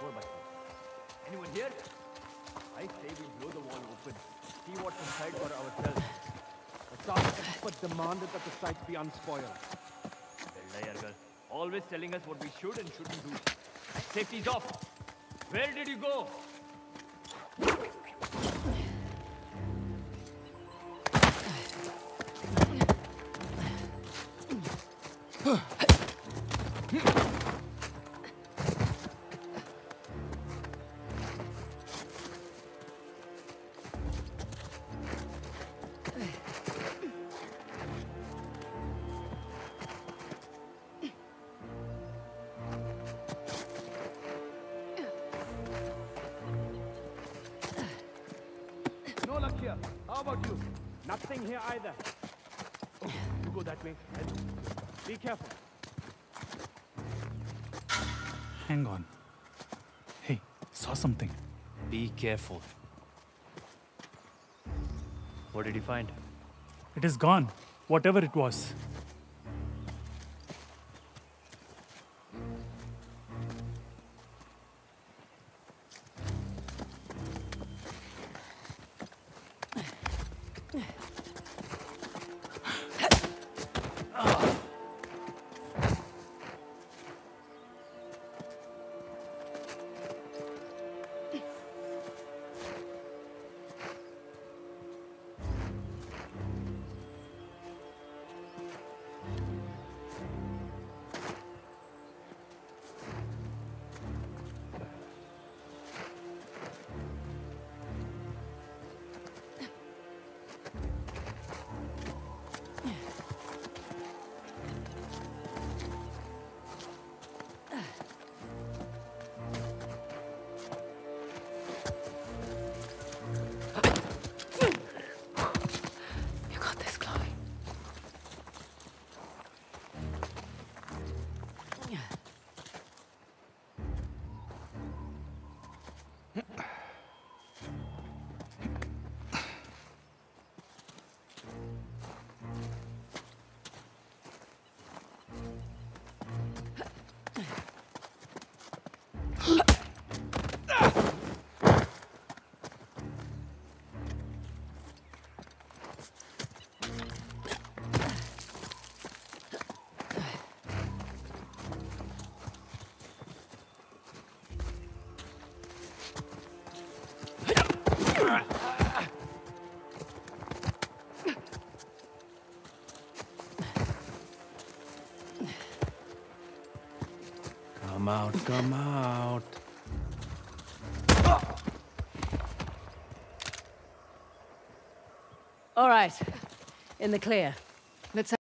Anyone here? I say we blow the wall open. See what's inside for ourselves. The Sark expert demanded that the site be unspoiled. Girl. Always telling us what we should and shouldn't do. Safety's off. Where did you go? No luck here. How about you? Nothing here either. Oh, you go that way. Be careful. Hang on. Hey, saw something. Be careful. What did you find? It is gone. Whatever it was. Come out. All right. In the clear. Let's